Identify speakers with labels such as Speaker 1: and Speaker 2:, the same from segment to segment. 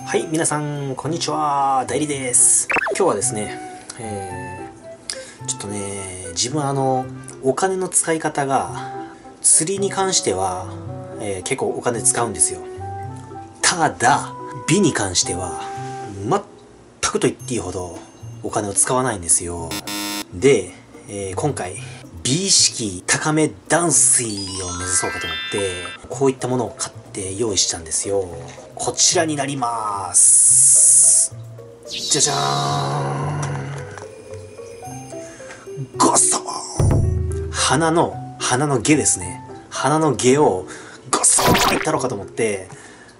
Speaker 1: はい、皆さん、こんにちは。大理です。今日はですね、ちょっとね、自分お金の使い方が、釣りに関しては、結構お金使うんですよ。ただ、美に関しては、全くと言っていいほどお金を使わないんですよ。で、今回、美意識高め断水を目指そうかと思って、こういったものを買って用意したんですよ。こちらになります。じゃじゃーん。ゴッソー花の毛ですね。花の毛をゴッソーいったろうかと思って、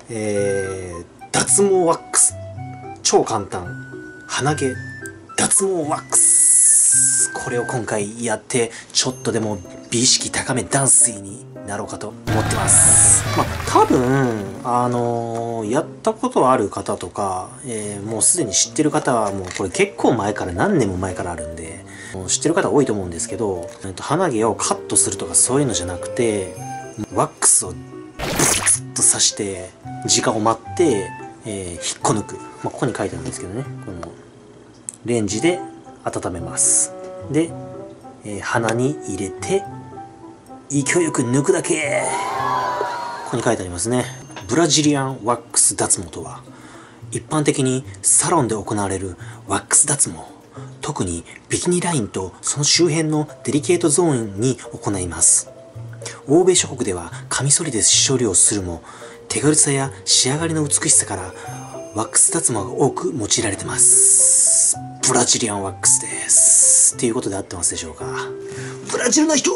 Speaker 1: 脱毛ワックス。超簡単。鼻毛脱毛ワックス。これを今回やって、ちょっとでも美意識高め断水になろうかと思ってます。まあ、多分、やったことある方とか、もうすでに知ってる方はもうこれ結構前から何年も前からあるんで、知ってる方多いと思うんですけど、鼻毛をカットするとかそういうのじゃなくて、ワックスをブツッと刺して、時間を待って、引っこ抜く。まあ、ここに書いてあるんですけどね、このレンジで温めます。で、鼻に入れて勢いよく抜くだけ。ここに書いてありますね。ブラジリアンワックス脱毛とは、一般的にサロンで行われるワックス脱毛、特にビキニラインとその周辺のデリケートゾーンに行います。欧米諸国ではカミソリで処理をするも、手軽さや仕上がりの美しさからワックス脱毛が多く用いられてます。ブラジリアンワックスです。っていうことで合ってますでしょうか。ブラジルの人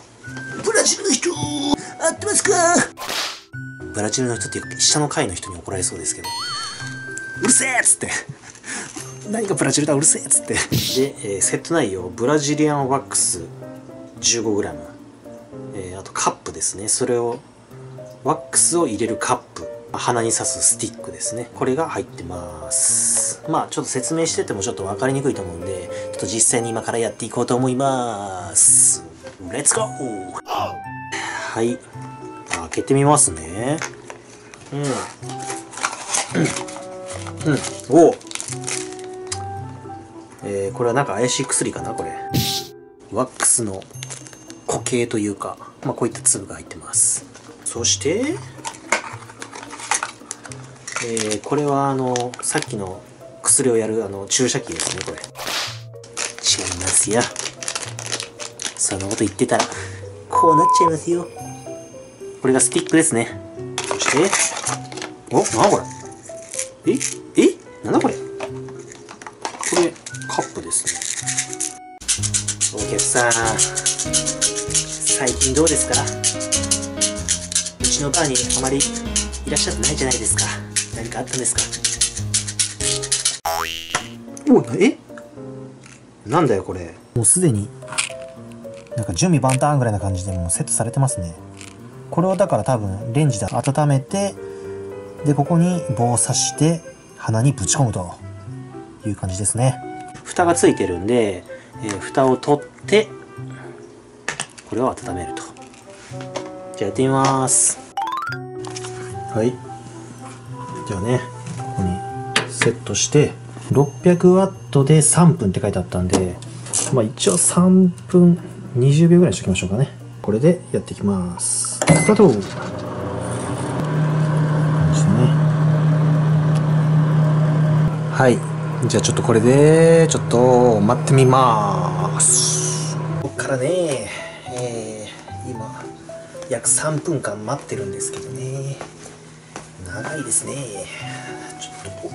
Speaker 1: 合ってますか？ブラジルの人っていう下の階の人に怒られそうですけど、うるせえっつって何かブラジルだうるせえっつって。で、セット内容、ブラジリアンワックス 15g、あとカップですね。それをワックスを入れるカップ、鼻に刺すスティックですね。これが入ってます。まあちょっと説明しててもちょっと分かりにくいと思うんで、ちょっと実際に今からやっていこうと思います。レッツゴー。はい。開けてみますね。おお。これはなんか怪しい薬かなこれ。ワックスの固形というか、まあこういった粒が入ってます。そして、これはさっきの薬をやる注射器ですね、これ。違いますよ。そんなこと言ってたら、こうなっちゃいますよ。これがスティックですね。そして、お、なこれ。なんだこれ。これ、カップですね。お客さん、最近どうですか？うちのバーにあまりいらっしゃってないじゃないですか。何かあったんですか？なんだよこれ。もうすでになんか準備万端ぐらいな感じでもうセットされてますね。これをだから多分レンジで温めて、でここに棒を刺して鼻にぶち込むという感じですね。蓋がついてるんで、蓋を取ってこれを温めると。じゃあやってみます。はい。じゃあね、ここにセットして600ワットで3分って書いてあったんで、まあ一応3分20秒ぐらいにしときましょうかね。これでやっていきます。スタート。ですね。はい。じゃあちょっとこれでちょっと待ってみます。ここからね、今約3分間待ってるんですけどね。長いですね。ちょっと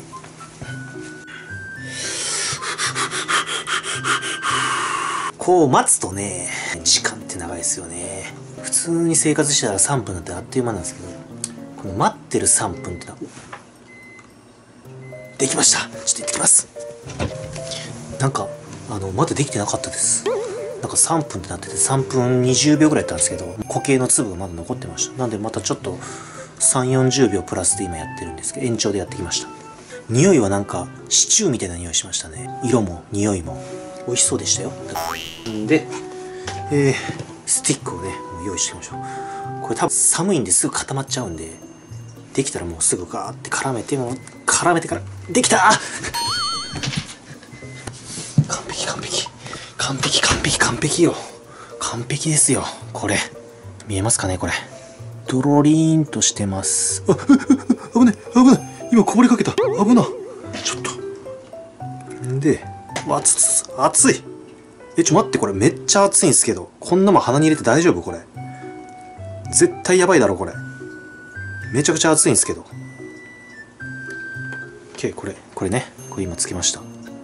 Speaker 1: こう待つとね、時間って長いですよね。普通に生活してたら3分なんてあっという間なんですけど、この待ってる3分ってのは、できました。ちょっと行ってきます。なんかまだできてなかったです。なんか3分ってなってて3分20秒ぐらいやったんですけど、固形の粒がまだ残ってました。なんでまたちょっと3、40秒プラスで今やってるんですけど、延長でやってきました。匂いはなんかシチューみたいな匂いしましたね。色も匂いも美味しそうでしたよ。で、スティックをね、用意していきましょう。これ多分寒いんですぐ固まっちゃうんで、 できたらもうすぐガーって絡めて、もう絡めてから、できた完璧完璧完璧完璧完璧よ。完璧ですよ。これ見えますかね。これドロリーンとしてます。あ、危ない危ない、今こぼれかけた。危な。ちょっとんで、熱い。待って、これめっちゃ熱いんですけど、こんなもん鼻に入れて大丈夫？これ絶対やばいだろ。これめちゃくちゃ熱いんですけど。OK、これね、これ今つけました。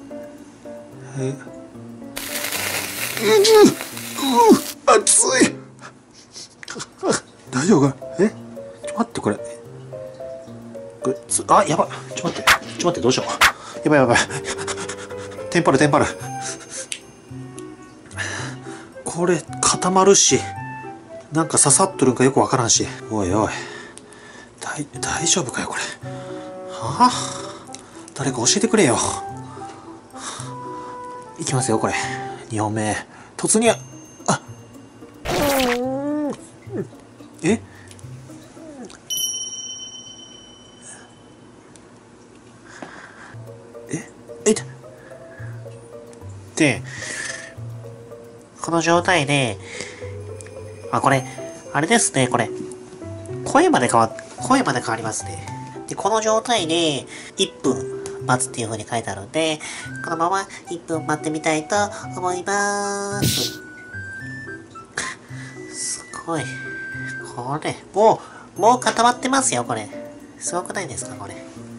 Speaker 1: 熱い大丈夫か？待って、これあ、やばい。待って、どうしよう。やばいテンパる。これ固まるし、なんか刺さっとるんかよくわからんし。おい大丈夫かよこれ。はあ、誰か教えてくれよ。いきますよ、これ2本目突入。あ、
Speaker 2: で、この状態で、これ、あれですね、これ、声まで変わりますね。で、この状態で、1分待つっていう風に書いてあるんで、このまま1分待ってみたいと思います。すごい。これ、もう固まってますよ、これ。すごくないですか、これ。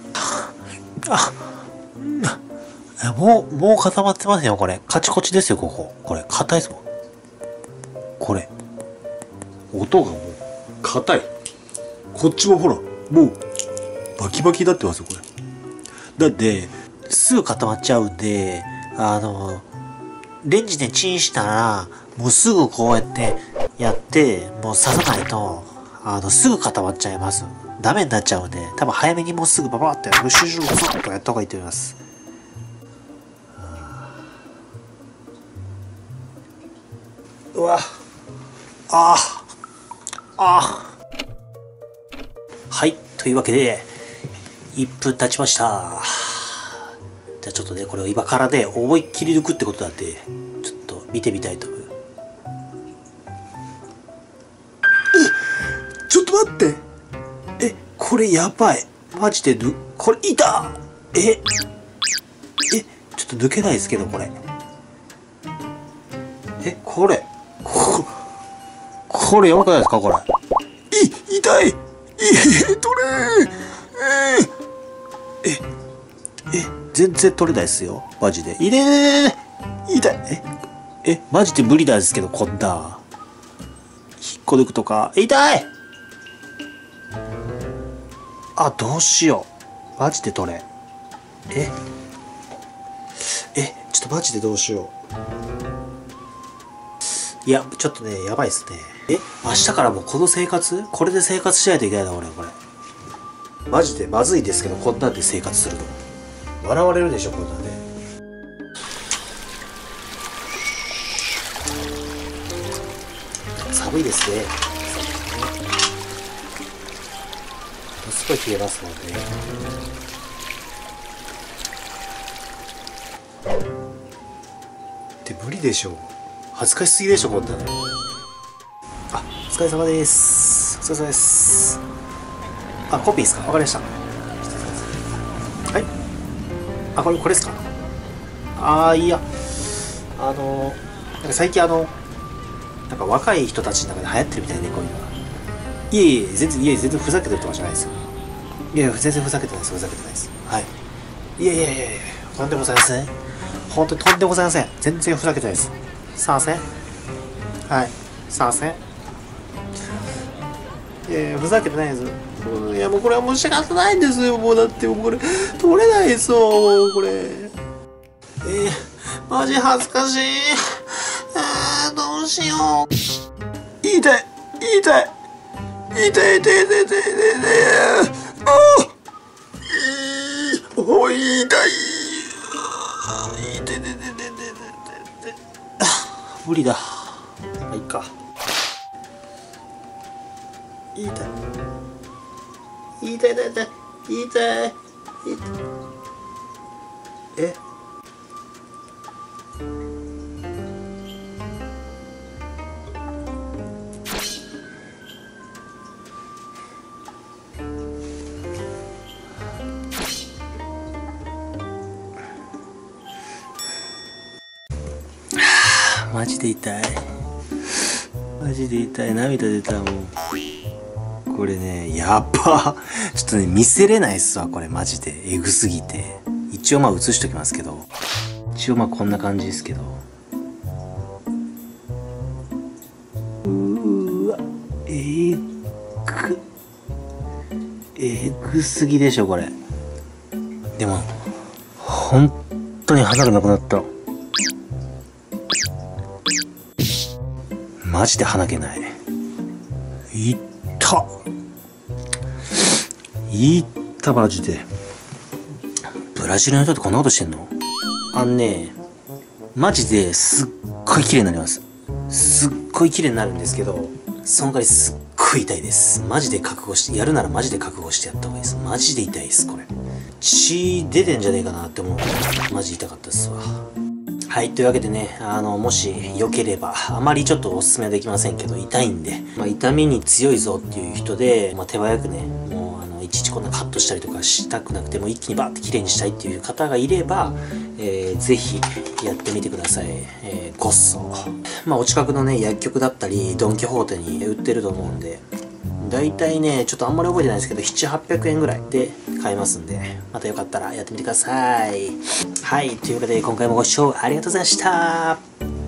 Speaker 1: もう固まってますよ、これ。カチコチですよ、ここ。これ、硬いですもん。これ。音がもう、硬い。こっちもほら、もう、バキバキになってますよ、これ。だって、すぐ固まっちゃうんで、
Speaker 2: レンジでチンしたら、もうすぐこうやってやって、もう刺さないと、すぐ固まっちゃいます。ダメになっちゃうんで、多分早めにもうすぐババって、ムシュシュシュッとやった方がいいと思います。
Speaker 1: うわ。はい。というわけで、1分経ちました。じゃあちょっとね、これを今からで思いっきり抜くってことなんで、ちょっと見てみたいと思う。ちょっと待って。これやばい。マジでこれ、ちょっと抜けないですけど、これ。これやばくないですか、これ。痛い。全然取れないですよ、マジで。痛い。マジで無理なんですけど、こんな。引っこ抜くとか。痛い。どうしよう。マジで取れ。ちょっとマジでどうしよう。いや、ちょっとね、やばいっすね。明日からもうこれで生活しないといけないな、俺、これ。マジでまずいですけど、こんなんで生活するの。笑われるでしょ、こんなんで。寒いですね。すごい冷えますもんね。って無理でしょ。恥ずかしすぎでしょ、こんなの。お疲れ様です。お疲れ様です。コピーですか？わかりました。はい。これですか？いや。なんか最近なんか若い人たちの中で流行ってるみたいで、こういうのが。全然ふざけてるとかじゃないですよ。全然ふざけてないです。はい。とんでもございません。本当にとんでもございません。全然ふざけてないです。すいません。はい。すいません。ふざけてないです。もうこれはもう仕方ないんですよ。もうだってもうこれ、取れないですよ。もうこれ。マジ恥ずかしい。どうしよう。痛い。おい、痛い。無理だ。いいか。痛い。 痛い痛い痛い痛い痛い。え、マジで痛い。マジで痛い。涙出たもん。これね、やっば。ちょっとね、見せれないっすわ、これマジで。えぐすぎて。一応まあ映しときますけど。一応まあこんな感じですけど。わ、えぐすぎでしょ、これ。でも、本当に鼻がなくなった。マジで鼻毛ない。いったいったマジで。ブラジルの人ってこんなことしてんの？マジですっごい綺麗になります。すっごい綺麗になるんですけど、その代わりすっごい痛いです。マジで覚悟して、やるならマジで覚悟してやった方がいいです。マジで痛いです、これ。血出てんじゃねえかなって思う。マジ痛かったですわ。はい。というわけでね、もし良ければ、あまりちょっとおすすめはできませんけど、痛いんで、まあ、痛みに強いぞっていう人で、まあ、手早くね、もう、いちいちこんなカットしたりとかしたくなくても、一気にバーって綺麗にしたいっていう方がいれば、ぜひやってみてください。ゴッソ。まあ、お近くのね、薬局だったり、ドンキホーテに売ってると思うんで、だいたいね、ちょっとあんまり覚えてないですけど、7、800円ぐらいで買えますんで、またよかったらやってみてください。はい、ということで今回もご視聴ありがとうございました。